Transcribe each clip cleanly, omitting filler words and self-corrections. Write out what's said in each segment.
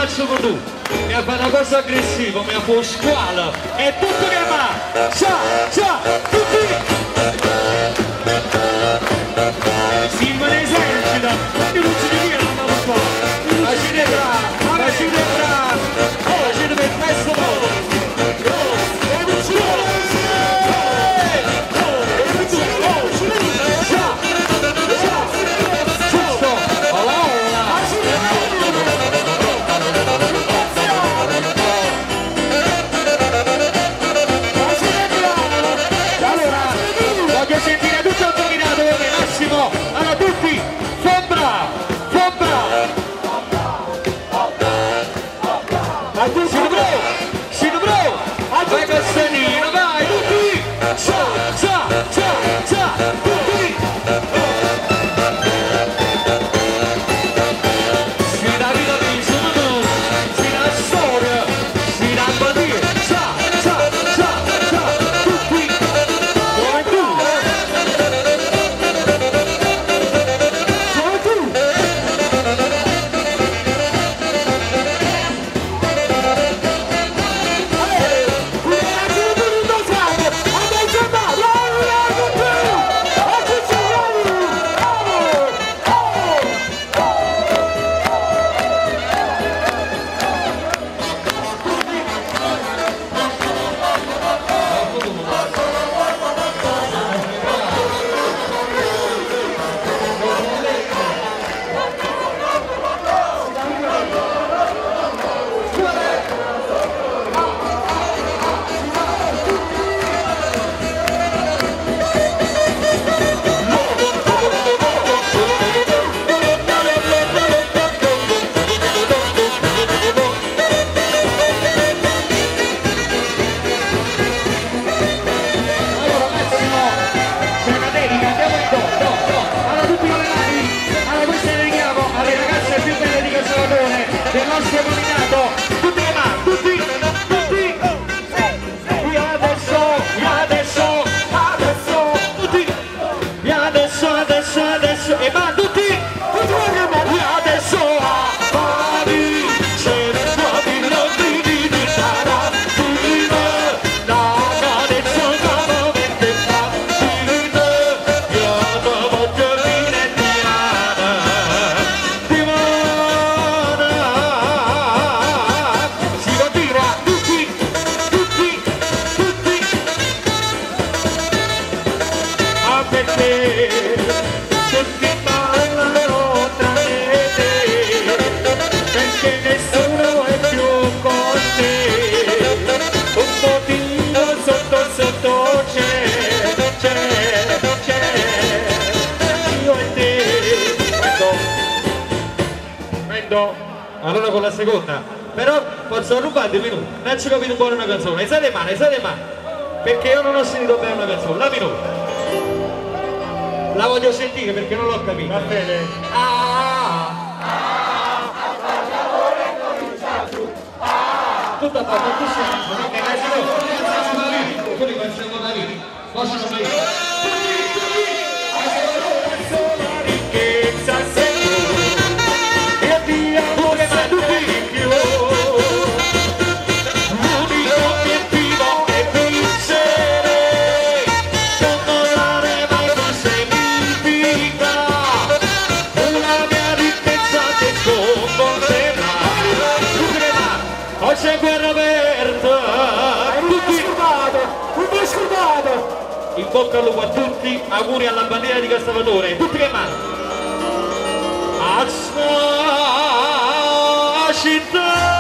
faccio con tu, mi fa una cosa aggressiva, mi fa un squalo, e tutto che va, ciao, tutti! Si me ne esercita, io non ci dico che non lo so, ma ci vedrà, per questo modo. Vai Castanino, vai tutti! Ciao, tutti! Si dà vita di sono, si dà storia, si dà badia, ciao, tutti! Gioventù! Del nostro nominato, tutti le mani, tutti, io adesso, e va tutti, io adesso, allora con la seconda, però posso rubare un minuto, non ci capito buona una canzone, sai le mani, perché io non ho sentito bene una canzone, la minuto, la voglio sentire perché non l'ho capito. Va bene. Tutta a fatto, tu sei, perché innanzitutto, quelli facciamo da lì, possono fare. C'è guerra aperta, tutti scordato, in bocca al lupo a tutti, auguri alla bandiera di Castavatore, tutti che mano, a città.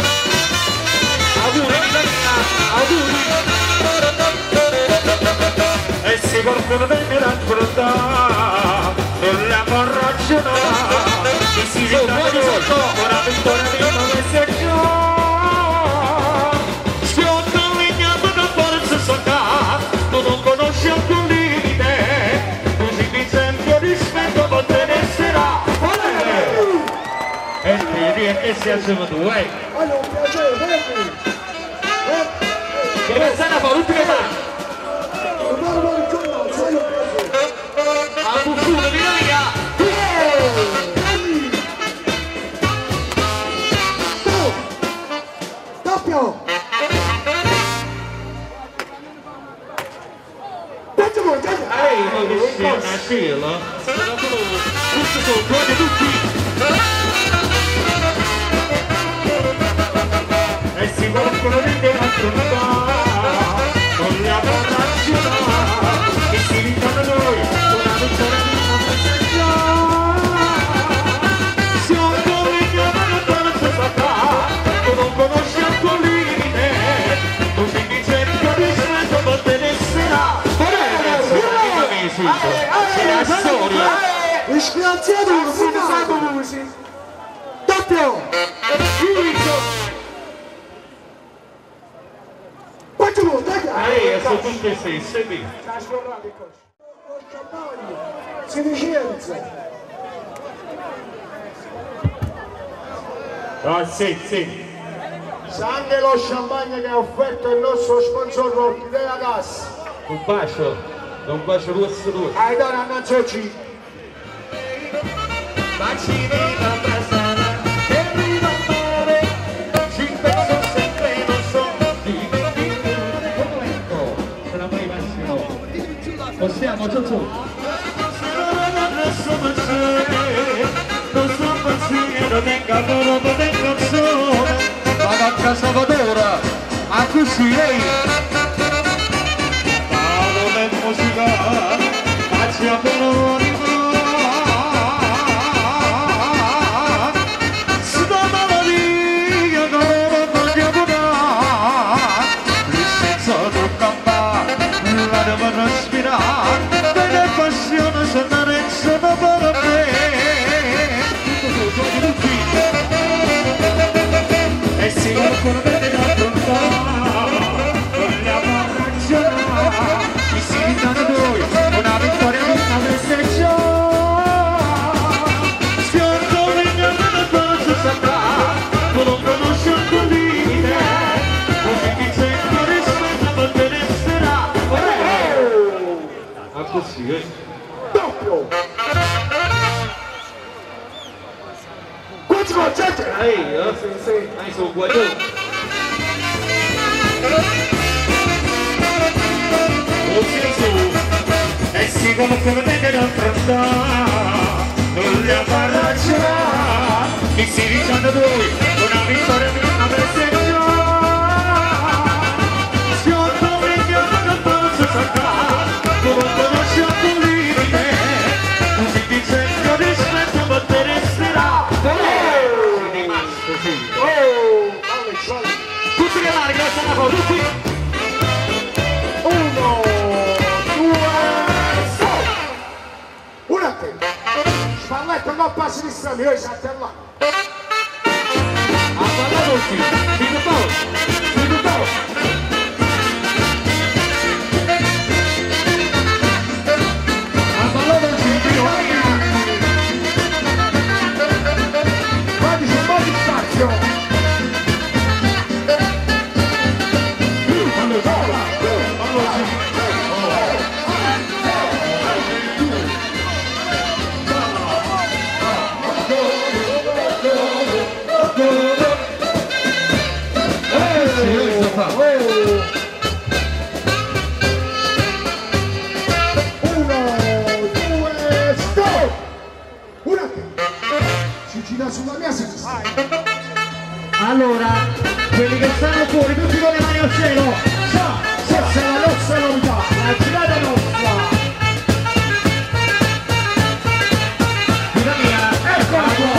Auguri! qualcuno venne raffrontare, non l'abbiamo ragionato, e si ritorna sotto, una vittoria di nove secondi. Sotto legnato da forza sottà, tu non conosci alcun limite, così mi sento rispetto per te ne sarà. E che si assume tu, Allora, un piacere, fermi! Che mezzana fa, l'ultima mano! A Buffuno, di Noia! Doppio! Quanto vuoi, Gianni? Ehi, che sia una scilla! Questo sono tutti tutti! E si qualcuno vende una tronca, non li abbiamo razionati, e si ritorna noi, una vittoria di una presenza. Siamo collegati alla forza sacra, tu non conosci il tuo limite, così mi cerco di rispetto per te ne sarà. C'è la storia! Disgraziato, non si sa come si... Doppio! Quanto vuoi, dai! Sono tutte stesse, via. Si licenza! Ah, sì. Sa anche lo champagne che ha offerto il nostro sponsor Orchidea Gas. Un bacio rosso. Hai dato a Nazzoci. Baci da passare, che arriva a mare, ci penso sempre, non so, se la mai massimo. Possiamo, Giorgio? Non so pensiero, tenga loro, non canzone, vado a casa d'ora, a così lei. Parlo di musica, faccia per l'anima. Sta malattia che non vogliamo dare, il senso di campare, la devo respirare, delle passione se ne renzono per me. E si qualcuno vede da affrontare, vogliamo ragionare, ci si ritorna noi, una vittoria di una festeggia. Stiamo venendo da forza saprà, tu non conosci il tuo limite, così ti sento rispetto per te ne sarà. Ah così, Doppio! Quanto vuoi, gente? sono guaglione. E si qualcuno vede da affrontare, non li ha ragionare, mi si ritorna noi, una vittoria di una presenza. Sotto legnato da forza sacra, tu non conosci il tuo limite, così ti sento rispetto per te ne sarà. Tutti le mani, grazie alla foto, tutti! 1, 2, stop! Un attimo! Spalletto non passi di strada, io esatto là! A ballare tutti! Figo Paolo! Figo Paolo! A ballare tutti! Guardi, c'è un po' di spazio! Sulla mia sinistra. Allora, quelli che stanno fuori, tutti con le mani al cielo, sa, questa è la nostra novità, la girata nostra. Vita mia, ecco la tua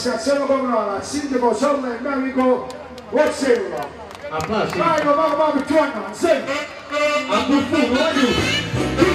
l'amministrazione comunale, al sindaco Solla e il mio amico Orsello. Applausi. Vai, vai, tu anno, sì. A Buffuno, vai giù.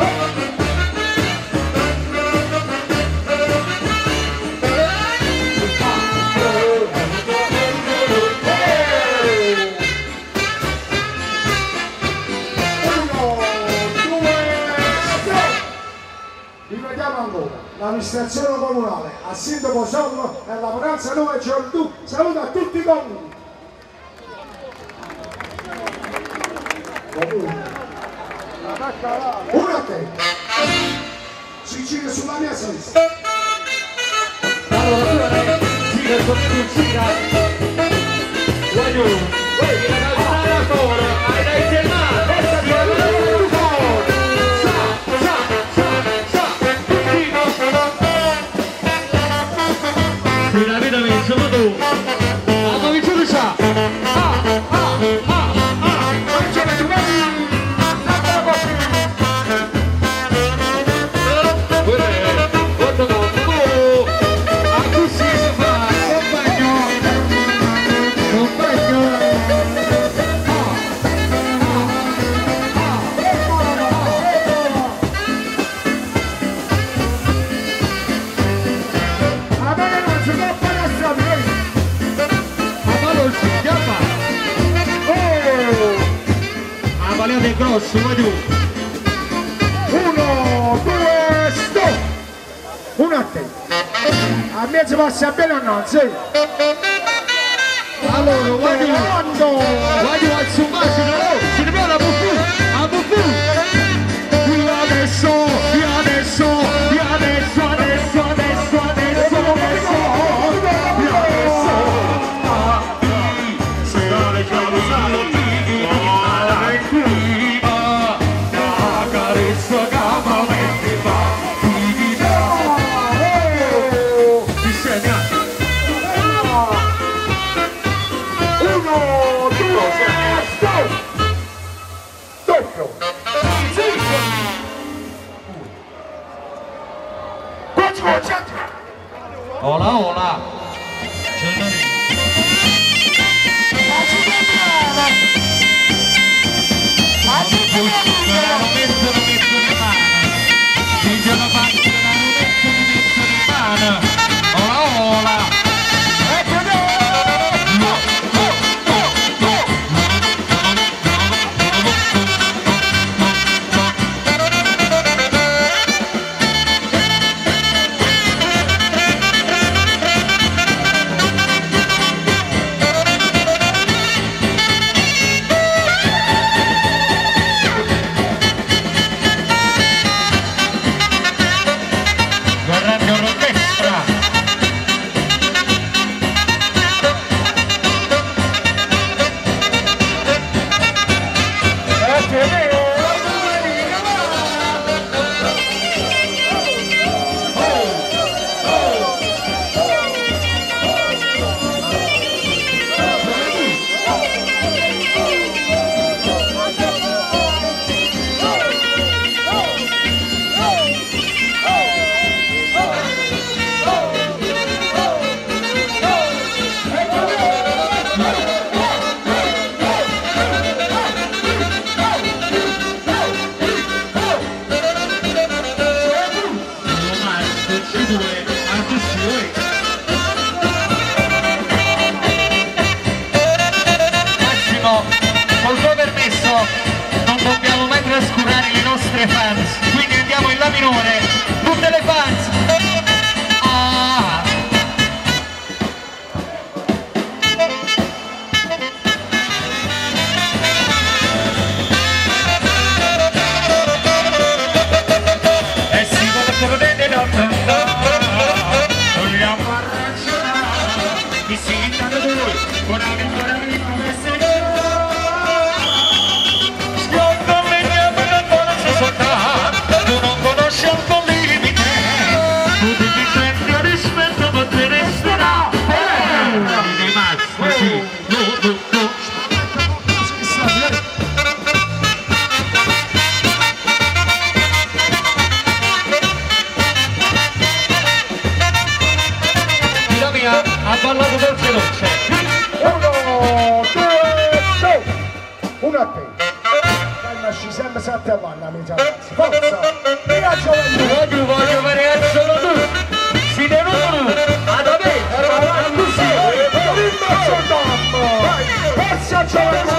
L'amministrazione comunale, al sindaco Sollo e alla Paranza Nuova Giordù, saluta a tutti i comuni. Uno a te, si gira sulla mia sinistra. Allora, gira sotto gira. Vai giù. Vai, la tora, hai dai sono tu, ha cominciato già, così si fa, compagno, del grosso, vai giù. 1, 2, stop! Uno a te. A mezzo passa bene o no? Sì. Allora, vai giù. Vai giù al suo macino, si ripete a Buffù, a Buffù. Io adesso, adesso, adesso, adesso, adesso, adesso, adesso. Io adesso. Sarà le cause. Hola, hola. Massimo, col tuo permesso non dobbiamo mai trascurare le nostre fans, quindi andiamo in La minore, tutte le fans. Tu non conosci alcun limite. a balla, amici ragazzi, forza! Via gioventù! Voglio vedere solo tu! Si denunciano! Ad avere! Forza gioventù,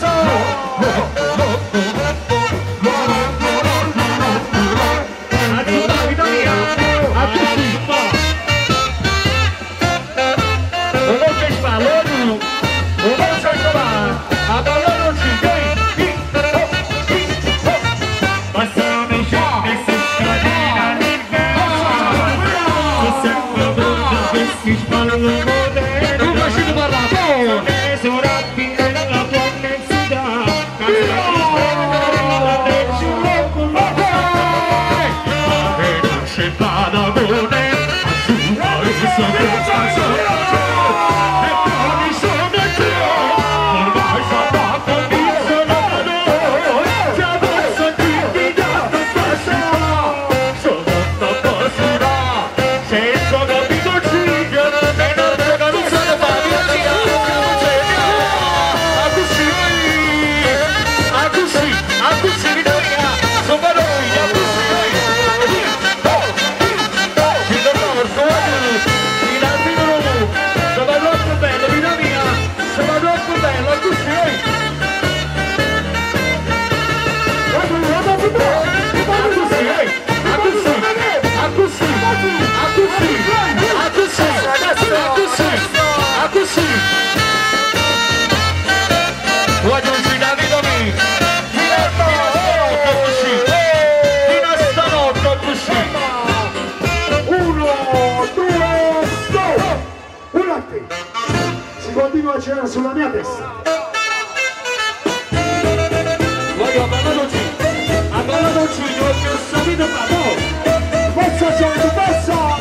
continua a girare sulla mia testa. Voglio a ballato ci ho sapito papà. Forza gioventù, forza!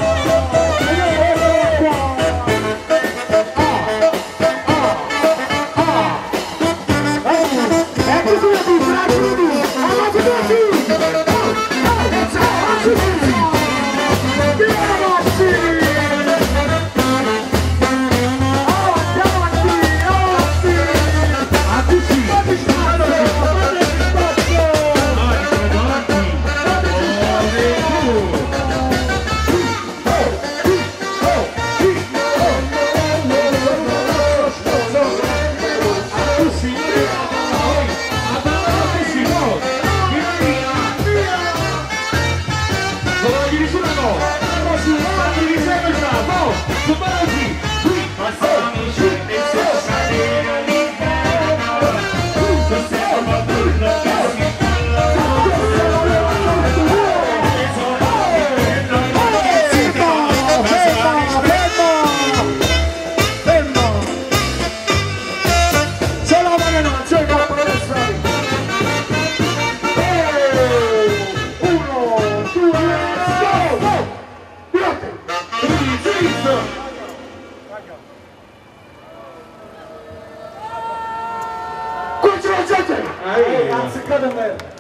Azzeccato me!